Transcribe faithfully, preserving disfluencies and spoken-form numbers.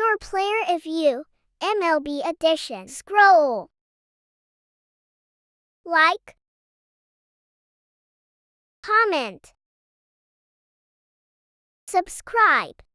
your player if you M L B Edition. Scroll. Like. Comment. Subscribe.